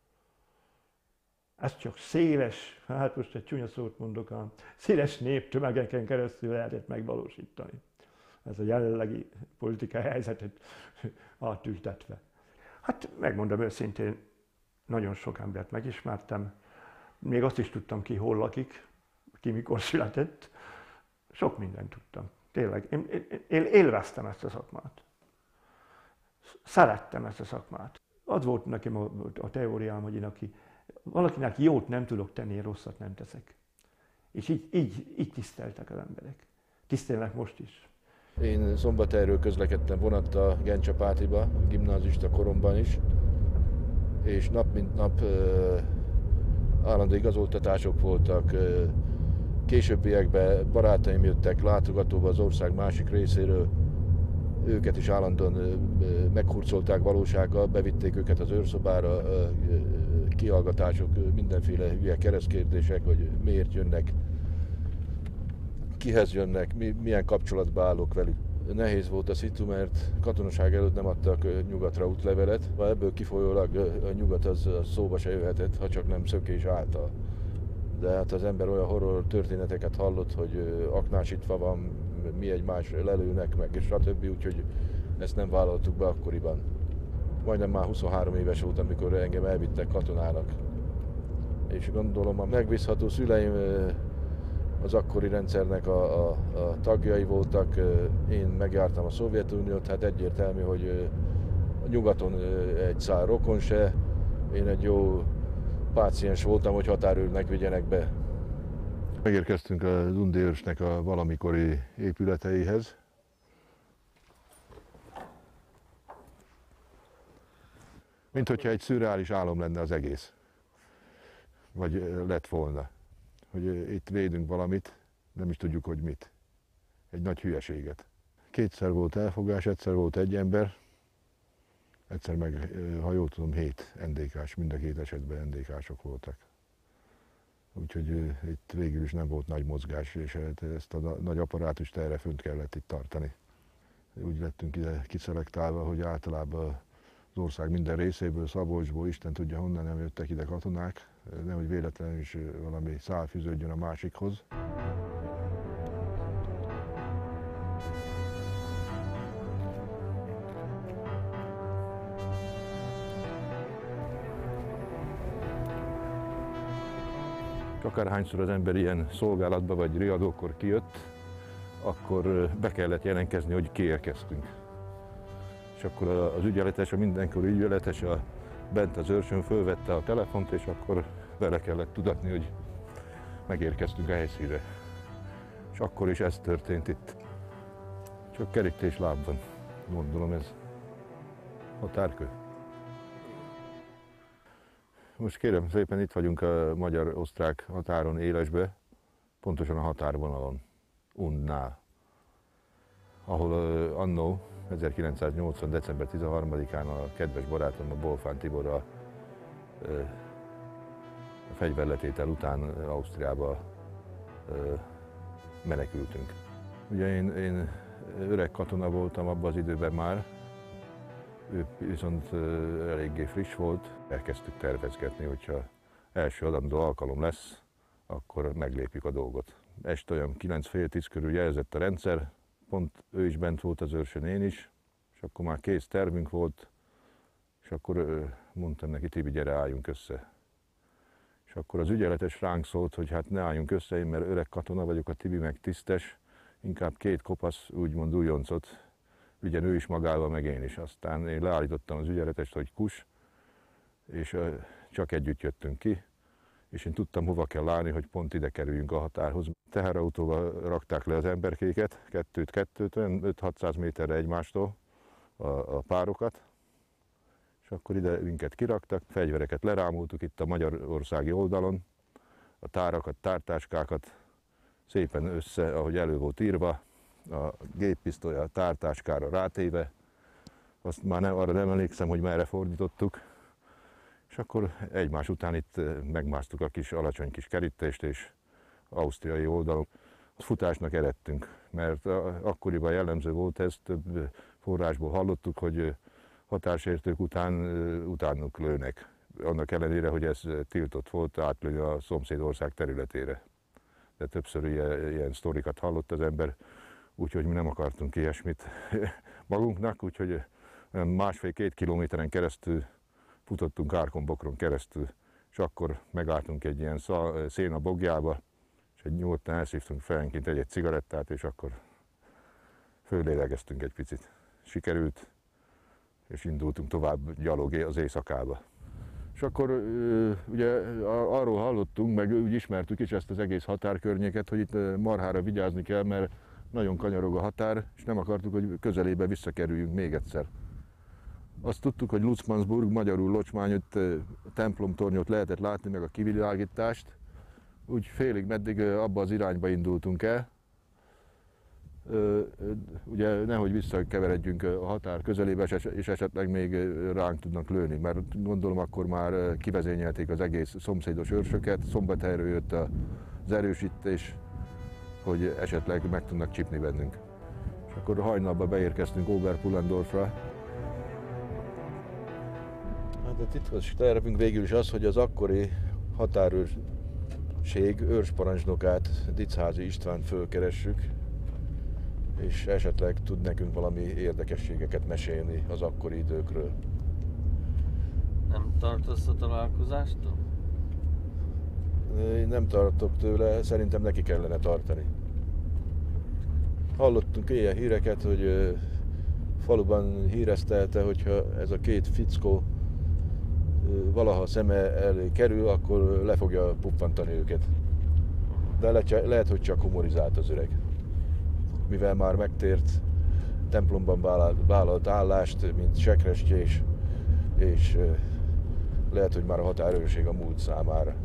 Ez csak széles, hát most egy csúnya szót mondok, ám széles néptömegeken keresztül lehetett megvalósítani. Ez a jelenlegi politikai helyzetet átültetve. Hát megmondom őszintén, nagyon sok embert megismertem, még azt is tudtam ki, hol lakik, ki mikor született. Sok mindent tudtam. Tényleg, én, én, én élveztem ezt a szakmát. Szerettem ezt a szakmát. Az volt nekem a, a teóriám, hogy én aki, valakinek jót nem tudok tenni, én rosszat nem teszek. És így, így, így tiszteltek az emberek. Tisztelnek most is. Én Szombathelyről közlekedtem vonattal Gencsapátiba, gimnázista koromban is, és nap mint nap uh, állandó igazoltatások voltak. Uh, későbbiekben barátaim jöttek látogatóba az ország másik részéről, őket is állandóan uh, meghurcolták valósággal, bevitték őket az őrszobára, uh, kihallgatások, mindenféle hülye keresztkérdések, hogy miért jönnek, kihez jönnek, mi, milyen kapcsolatba állok velük. Nehéz volt a szitu, mert katonaság előtt nem adtak nyugatra útlevelet. Ebből kifolyólag a nyugat az, az szóba se jöhetett, ha csak nem szökés által. De hát az ember olyan horror történeteket hallott, hogy aknásítva van, mi egymás lelőnek meg, és stb. Úgyhogy ezt nem vállaltuk be akkoriban. Majdnem már huszonhárom éves volt, amikor engem elvittek katonának. És gondolom a megbízható szüleim az akkori rendszernek a, a, a tagjai voltak. Én megjártam a Szovjetuniót, hát egyértelmű, hogy a nyugaton egy szál rokon se. Én egy jó páciens voltam, hogy határőrnek vigyenek be. Megérkeztünk a Dundi őrsnek a valamikori épületeihez. Mint hogyha egy szürreális álom lenne az egész. Vagy lett volna. Hogy itt védünk valamit, nem is tudjuk, hogy mit. Egy nagy hülyeséget. Kétszer volt elfogás, egyszer volt egy ember, egyszer meg, ha jól tudom, hét en dé ká-s, mind a két esetben en dé ká-sok voltak. Úgyhogy itt végül is nem volt nagy mozgás, és ezt a nagy apparátust erre fönt kellett itt tartani. Úgy lettünk ide kiszelektálva, hogy általában az ország minden részéből, Szabolcsból, Isten tudja honnan nem jöttek ide katonák, nehogy véletlenül is valami szál fűződjön a másikhoz. Akárhányszor az ember ilyen szolgálatba vagy riadókor kijött, akkor be kellett jelentkezni, hogy kiérkeztünk. És akkor az ügyeletes, a mindenkori ügyeletes a, bent az őrsön fölvette a telefont, és akkor vele kellett tudatni, hogy megérkeztünk a helyszínre. És akkor is ez történt itt. Csak kerítés lábban. Gondolom ez határkő. Most kérem szépen, itt vagyunk a magyar-osztrák határon élesbe, pontosan a határvonalon, Undnál, ahol uh, annó ezerkilencszáznyolcvan. december tizenharmadikán a kedves barátom, a Bolfán Tibor a, uh, a fegyverletétel után Ausztriába uh, menekültünk. Ugye én, én öreg katona voltam abban az időben már, ő viszont eléggé friss volt, elkezdtük tervezgetni, hogyha első adandó alkalom lesz, akkor meglépjük a dolgot. Este olyan kilenc fél tíz körül jelzett a rendszer, pont ő is bent volt az őrsön, én is, és akkor már kész tervünk volt, és akkor mondtam neki, Tibi, gyere, álljunk össze. És akkor az ügyeletes ránk szólt, hogy hát ne álljunk össze, én mert öreg katona vagyok, a Tibi meg tisztes, inkább két kopasz, úgymond újoncot vigyen ő is magával, meg én is. Aztán én leállítottam az ügyeletest, hogy kus, és csak együtt jöttünk ki, és én tudtam, hova kell állni, hogy pont ide kerüljünk a határhoz. Teherautóval rakták le az emberkéket, kettőt-kettőt, olyan öt-hatszáz méterre egymástól a, a párokat, és akkor ide minket kiraktak, fegyvereket lerámultuk itt a magyarországi oldalon, a tárakat, tártáskákat szépen össze, ahogy elő volt írva, a géppisztoly a tártáskára rátéve, azt már nem, arra nem emlékszem, hogy merre fordítottuk, és akkor egymás után itt megmásztuk a kis alacsony kis kerítést, és ausztriai oldalon futásnak eredtünk, mert akkoriban jellemző volt ez, több forrásból hallottuk, hogy határsértők után utánuk lőnek, annak ellenére, hogy ez tiltott volt átlőni a szomszédország területére. De többször ilyen, ilyen sztorikat hallott az ember, úgyhogy mi nem akartunk ilyesmit magunknak, úgyhogy másfél-két kilométeren keresztül futottunk Árkonbokron keresztül, és akkor megálltunk egy ilyen széna bogjába, és egy nyugodtan elszívtunk fejenként egy-egy cigarettát, és akkor föllélegeztünk egy picit. Sikerült, és indultunk tovább gyalog az éjszakába. És akkor ugye arról hallottunk, meg úgy ismertük is ezt az egész határkörnyéket, hogy itt marhára vigyázni kell, mert nagyon kanyarog a határ, és nem akartuk, hogy közelébe visszakerüljünk még egyszer. Azt tudtuk, hogy Lutzmannsburg, magyarul Locsmány, ott templomtornyot lehetett látni, meg a kivilágítást. Úgy félig meddig abba az irányba indultunk el. Ugye nehogy visszakeveredjünk a határ közelébe, és esetleg még ránk tudnak lőni, mert gondolom akkor már kivezényelték az egész szomszédos őrsöket, Szombathelyről jött az erősítés, hogy esetleg meg tudnak csipni bennünk. És akkor hajnalban beérkeztünk Oberpullendorfra. Hát a titkos tervünk végül is az, hogy az akkori határőrség őrsparancsnokát, Diczházy Istvánt fölkeressük, és esetleg tud nekünk valami érdekességeket mesélni az akkori időkről. Nem tartasz a találkozástól? Én nem tartok tőle, szerintem neki kellene tartani. Hallottunk ilyen híreket, hogy faluban híreztelte, hogyha ez a két fickó valaha szeme elé kerül, akkor le fogja puffantani őket. De le, lehet, hogy csak humorizált az öreg. Mivel már megtért templomban vállalt, vállalt állást, mint sekrestye, és, és lehet, hogy már a határőrség a múlt számára.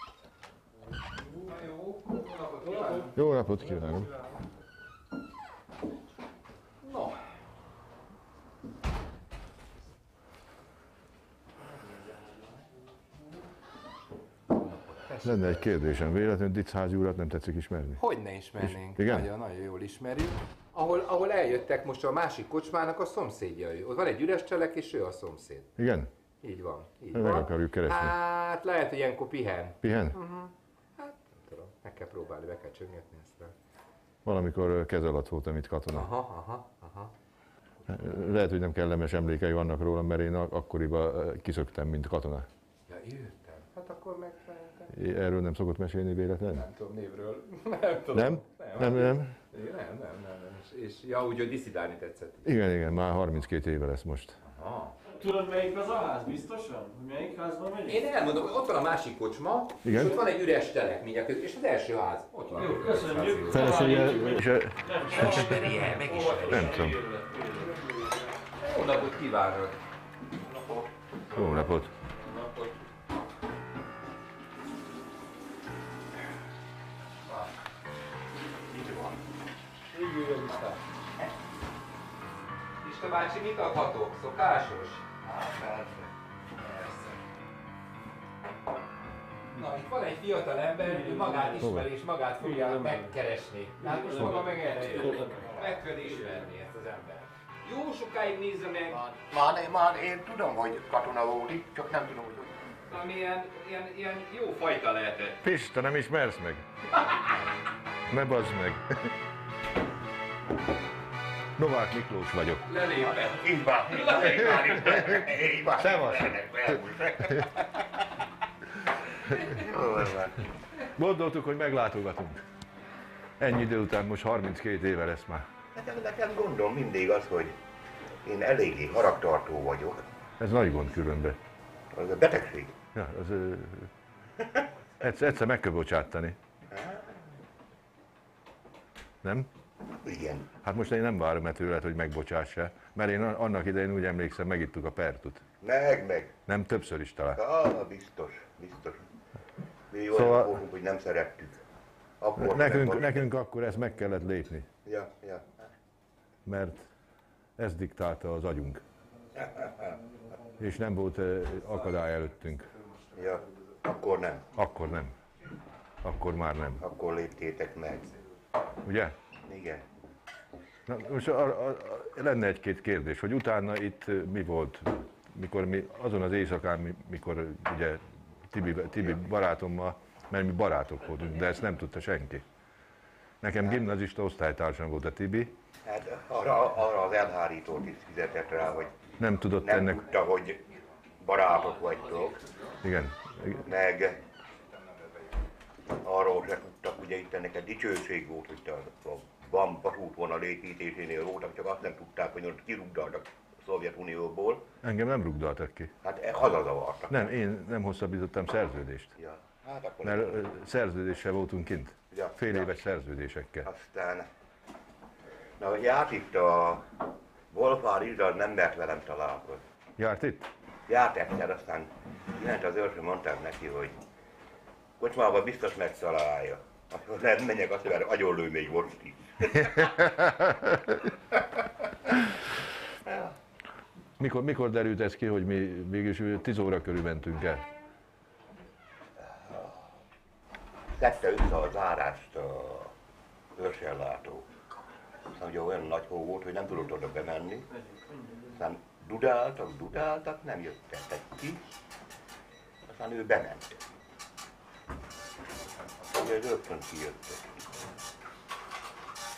Jó napot kívánok! No. Lenne egy kérdésem, véletlenül Diczházy urat nem tetszik ismerni? Hogy ne ismernénk? Igen? Nagyon, nagyon jól ismerjük. Ahol, ahol eljöttek most a másik kocsmának a szomszédja ő. Ott van egy üres cselek, és ő a szomszéd. Igen? Így van. Így Meg van. akarjuk keresni. Hát lehet, hogy ilyenkor pihen. Pihen? Uh-huh. Hát nem tudom, meg kell próbálni, be kell csöngetni ezt rá. Valamikor kez alatt voltam itt katona. Aha, aha, aha. Lehet, hogy nem kellemes emlékei vannak rólam, mert én akkoriban kiszöktem, mint katona. Ja, jöttem. Hát akkor meg... Erről nem szokott mesélni véletlenül? Nem tudom névről. Nem tudom. Nem? Nem, nem. Nem, nem, nem. nem. És, és ja, úgy, hogy diszidálni tetszett. Igen, igen, már harminckét éve lesz most. Aha. Tudod, melyik az a ház? Biztosan? Melyik házban megyünk? Én elmondom, ott van a másik kocsma, igen? És ott van egy üres telek mindjárt között, és az első ház. Ott van. Jó, köszönjük. Felesége... Megismeri-e? Megismeri. Nem tudom. Jó napot kívánok! Jó napot! Pista bácsi, mit adhatok? Szokásos? Hát persze. Persze. Na, itt van egy fiatal ember, ő magát ismeri és magát fogja megkeresni. Hát most maga meg erre jön. Meg kell ismerni ezt az embert. Jó sokáig nézze meg. Már, már én tudom, hogy katona volt itt, csak nem tudom, hogy... Ami ilyen, ilyen, ilyen jó fajta lehetett. Pista, nem ismersz meg? Ne bazd meg! Novák Miklós vagyok. Lelépett. Így van, így van, így van, így van. Szevasz! Gondoltuk, hogy meglátogatunk. Ennyi idő után, most harminckét éve lesz már. Nekem, nekem gondom mindig az, hogy én eléggé haragtartó vagyok. Ez nagy gond különben. Az a betegség. Ja, az... Ö, egyszer, egyszer meg kell bocsátani. Nem? Igen. Hát most én nem várom tőled, hogy megbocsássa, mert én annak idején úgy emlékszem, megittuk a pertut. Meg, meg. Nem, többször is talán. Ah, biztos, biztos. Mi Szóval- olyan voltunk, hogy nem szerettük. Akkor Nekünk, nem nekünk akkor ezt meg kellett lépni, Ja, ja. mert ez diktálta az agyunk, és nem volt eh, akadály előttünk. Ja, akkor nem. Akkor nem. Akkor már nem. Akkor léptétek meg. Ugye? Igen. Na, most a, a, a, lenne egy-két kérdés, hogy utána itt eh, mi volt, mikor mi, azon az éjszakán, mi- mikor ugye Tibi, Tibi barátommal, mert mi barátok voltunk, de ezt nem tudta senki. Nekem gimnazista osztálytársam volt a Tibi, Hát arra, arra az elhárítót is fizetett rá, hogy nem tudott nem ennek... tudta, hogy barátok vagytok. Igen. Igen. Meg arról se tudtak, ugye itt ennek egy dicsőség volt, hogy a, a van vasútvonal építésénél voltak, csak azt nem tudták, hogy ott kirúgdaltak a Szovjetunióból. Engem nem rugdaltak ki. Hát hazazavartak. Nem, én nem hosszabbítottam szerződést. Ja. Hát akkor Mert ö, szerződéssel voltunk kint. Ja, Fél ja. éves szerződésekkel. Aztán, na, járt itt a Wolfár Izrael, nem mert velem találkozni. Járt itt? Járt egyszer, aztán ment az őrső, mondták neki, hogy kocsmában biztos megtalálja. Akkor nem menjek, azt mondja, agyonlő még most is. Mikor, mikor derült ez ki, hogy mi végül tíz óra körül mentünk el? Tette össze a zárást a őrsellátó. Aztán ugye olyan nagy hó volt, hogy nem tudott oda bemenni. Aztán dudáltak, dudáltak, nem jöttek ki. Aztán ő bement. Ugye rögtön kijöttek.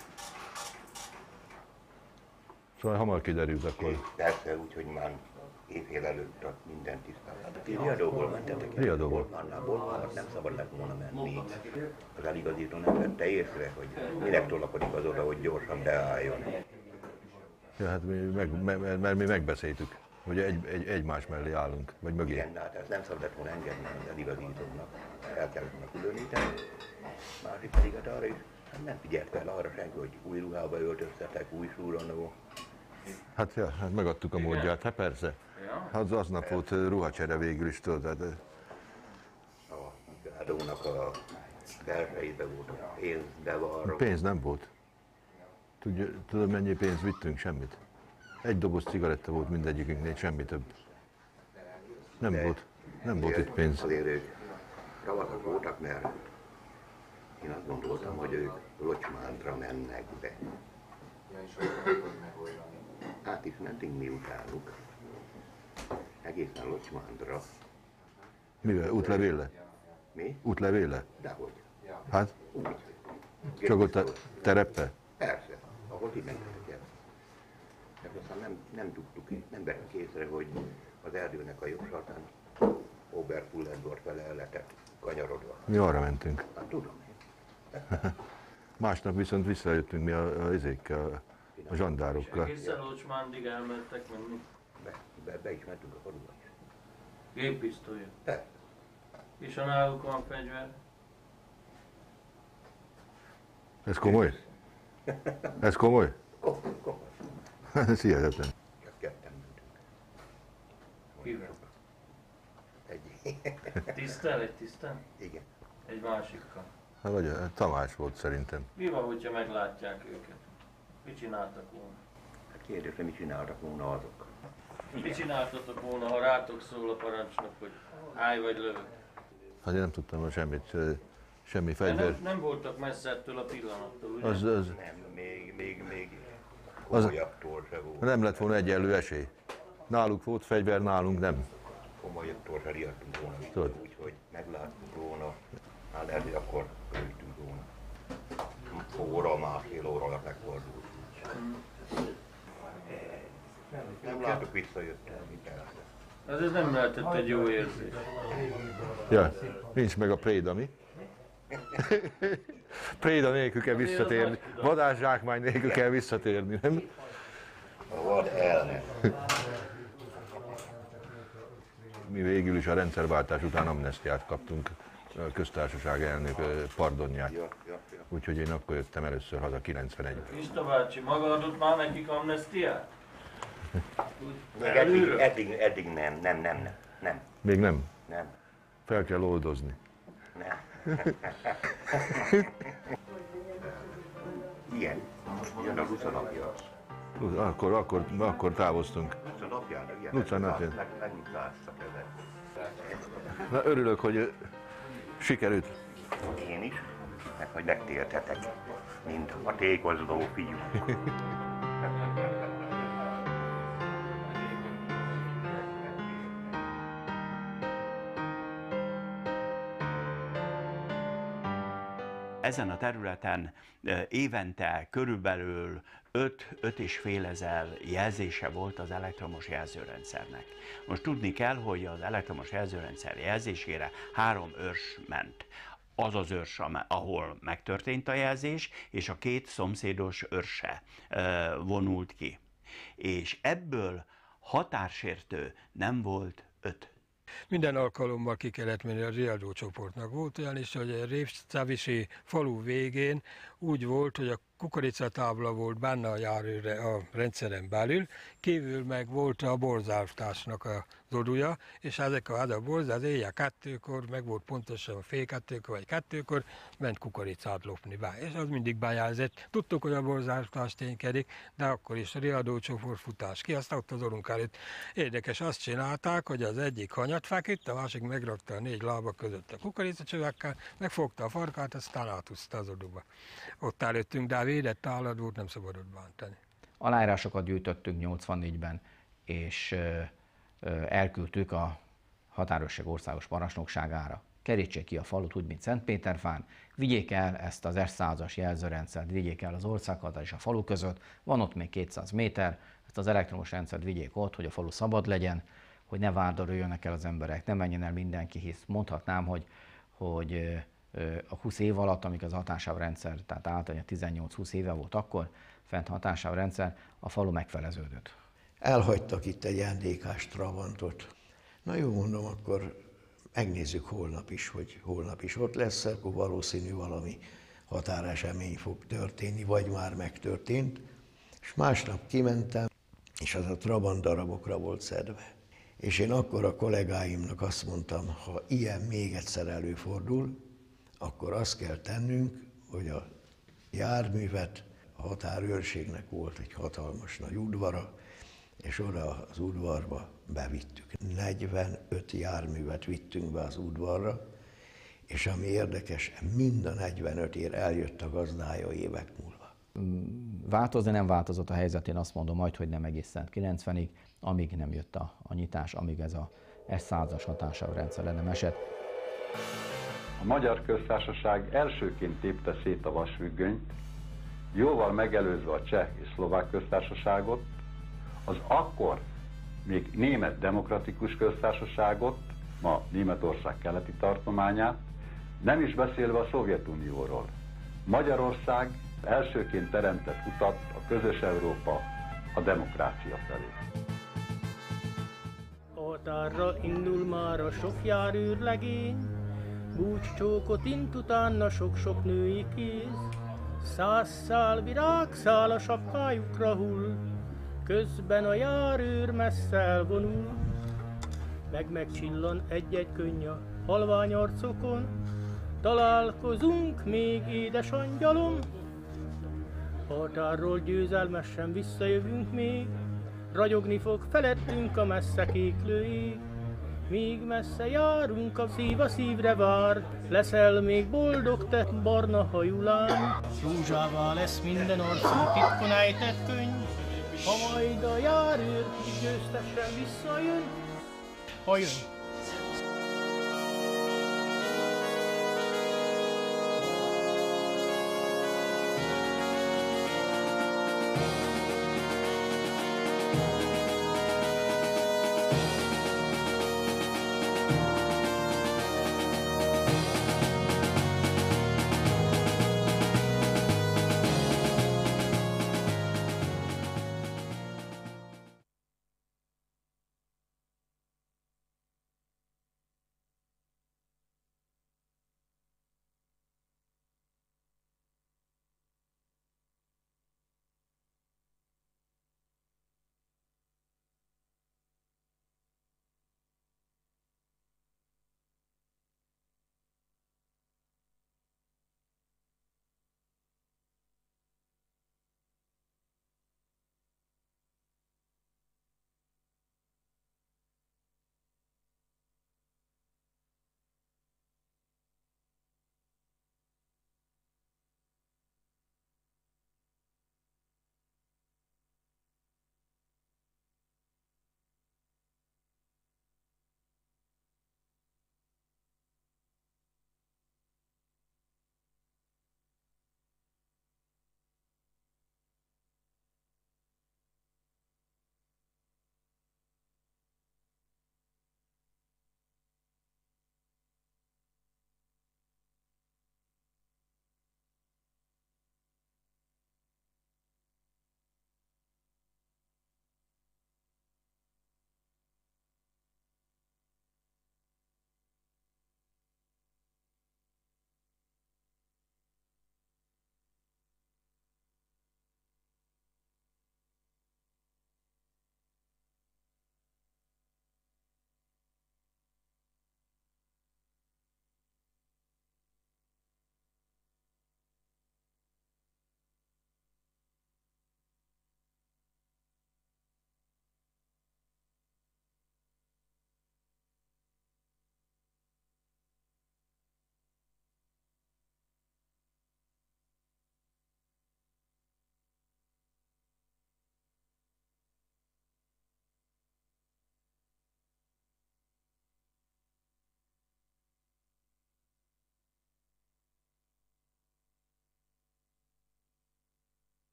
Szóval hamar kiderült akkor. Persze, úgyhogy már éjfél előtt ott minden tisztán. Hát ti Riadóból mentetek? Riadóból. Annából, nem szabad lett volna menni. Az eligazító nem vette észre, hogy minek tolakodik az oda, hogy gyorsan beálljon. Ja, hát mi meg, mert, mert mi megbeszéltük, hogy egy, egy, egymás mellé állunk, vagy mögé. Igen, hát ezt nem szabad volna engedni az eligazítónak. El kellett volna különíteni. Másik pedig hát arra is, hát nem figyelt fel arra senki, hogy új ruhába öltöztetek, új súronó. Hát, ja, hát megadtuk a módját, hát persze. Hát aznap volt ruhacsere végül is, tudod. Hát... A Riadónak a belsejébe volt a pénz bevarva. Pénz nem volt. Tudja, tudod, mennyi pénzt vittünk? Semmit. Egy doboz cigaretta volt mindegyikünknél, semmi több. Nem De volt. Nem volt itt pénz. Azért ők ravaszok voltak, mert én azt gondoltam, hogy ők Locsmántra mennek be. Át is mentünk mi utánuk. Egészen Locsmántra. Mivel? Útlevéle? Mi? Útlevéle? Dehogy. Hát? Úgy. Csak ott a terepe? Persze, ahol ti mentetek el. De aztán nem, nem tudtuk, nem vettük észre, hogy az erdőnek a jobb sarkán Oberpullendorf fele el lehetett kanyarodva. Mi arra mentünk. Hát tudom én. Másnap viszont visszajöttünk mi a, a izékkel, a zsandárokkal. Egészen Locsmándig elmentek menni? Be, be, be is mentünk a faluba is. Géppisztolya? Persze. És a náluk van fegyver? Ez komoly? Ez komoly? Komoly, komoly. Ez hihetetlen. Csak ketten mentünk. Kivel? Egy. Tisztel? Egy tisztel? Igen. Egy másikkal? Hát vagy a Tamás volt szerintem. Mi van, hogyha meglátják őket? Mit csináltak volna? Hát kérdésre, mit csináltak volna azok? Mit csináltatok volna, ha rátok szól a parancsnok, hogy állj vagy lövök? Hát én nem tudtam semmit, semmi De fegyver. nem, nem voltak messze ettől a pillanattól, ugye? Az, az, Nem, még, még, még az, komolyabbtól se volt. nem lett volna egyenlő esély. Náluk volt fegyver, nálunk nem. Komolyabbtól se riadtunk volna, Tudod. úgyhogy megláttuk volna. Hát lehet, hogy akkor öltünk volna. Óra, másfél óra alatt megfordult. Nem látok, visszajöttem, mint el. Ez, ez nem lehetett egy jó érzés. Ja, nincs meg a préda, mi? Préda nélkül kell visszatérni. Vadászsákmány nélkül kell visszatérni, nem? A vad elne. Mi végül is a rendszerváltás után amnesztiát kaptunk, a köztársaság elnök pardonját. Ja, ja, ja. Úgyhogy én akkor jöttem először haza kilencvenegyben. Ista bácsi, maga adott már nekik amnesztiát? Még eddig, eddig, eddig nem, nem, nem, nem, nem. Még nem? Nem. Fel kell oldozni. Nem. Igen, jön a Luca napja. Akkor, akkor, akkor távoztunk. Luca napjára, igen. Luca napján. Meg, megmutattak ezek. Na, örülök, hogy sikerült. Én is, mert hogy megtértetek, mint a tékozló fiú. Ezen a területen évente körülbelül öt-öt és fél ezer jelzése volt az elektromos jelzőrendszernek. Most tudni kell, hogy az elektromos jelzőrendszer jelzésére három őrs ment. Az az őrs, ahol megtörtént a jelzés, és a két szomszédos őrse vonult ki. És ebből határsértő nem volt öt. Minden alkalommal ki kellett menni a riadó csoportnak. Volt olyan is, hogy a Révszávisi falu végén úgy volt, hogy a kukoricatábla volt benne a járőre a rendszeren belül, kívül meg volt a borzártásnak a zoruja, és ezek a, a borzár éjjel kettőkor, meg volt pontosan fél kettőkor vagy kettőkor, ment kukoricát lopni be, és az mindig bejelzett. Tudtuk, hogy a borzártás ténykedik, de akkor is a riadó csoport futás ki, aztán ott az orrunk előtt. Érdekes, azt csinálták, hogy az egyik hanyat feküdt, a másik megrakta a négy lába között a kukoricacsövekkel, megfogta a farkát, aztán átúszta az oduba. Ott előttünk, de a védett állat volt, nem szabadott bántani. Aláírásokat gyűjtöttünk nyolcvannégyben, és elküldtük a Határőrség Országos Parancsnokságára. Kerítsék ki a falut úgy, mint Szentpéterfán, vigyék el ezt az es százas jelzőrendszert, vigyék el az országhatár és a falu között, van ott még kétszáz méter, ezt az elektromos rendszert vigyék ott, hogy a falu szabad legyen, hogy ne vándoroljanak el az emberek, ne menjen el mindenki, hisz mondhatnám, hogy, hogy a húsz év alatt, amíg az hatásávrendszer, tehát általában tizennyolc-húsz éve volt akkor, fent hatásávrendszer, a falu megfeleződött. Elhagytak itt egy en dé ká-s Trabantot. Na jó, mondom, akkor megnézzük holnap is, hogy holnap is ott lesz, akkor valószínű valami határesemény fog történni, vagy már megtörtént. És másnap kimentem, és az a Trabant darabokra volt szedve. És én akkor a kollégáimnak azt mondtam, ha ilyen még egyszer előfordul, akkor azt kell tennünk, hogy a járművet, a határőrségnek volt egy hatalmas nagy udvara, és oda az udvarba bevittük. negyvenöt járművet vittünk be az udvarra, és ami érdekes, mind a negyvenötért eljött a gazdája évek múlva. Változni nem változott a helyzet, én azt mondom majd, hogy nem egészen kilencvenig, amíg nem jött a, a nyitás, amíg ez a es százas hatásávrendszer le nem esett. A Magyar Köztársaság elsőként tépte szét a vasfüggönyt, jóval megelőzve a Cseh és Szlovák Köztársaságot, az akkor még Német Demokratikus Köztársaságot, ma Németország keleti tartományát, nem is beszélve a Szovjetunióról. Magyarország elsőként teremtett utat a közös Európa, a demokrácia felé. Határra indul már a sok járőrlegény, búcscsókot int utána sok-sok női kéz, száz szál virágszál a sapkájukra hull, közben a járőr messze elvonul, meg megcsillan egy-egy könnya halvány arcokon, találkozunk még, édes angyalom, határról győzelmesen visszajövünk még, ragyogni fog felettünk a messze kéklő ég, míg messze járunk, a szív a szívre vár, leszel még boldog te barna hajú lány, rózsává lesz minden arcunk titkon ejtett könyv, ha majd a járőr győztesen visszajön, ha jön.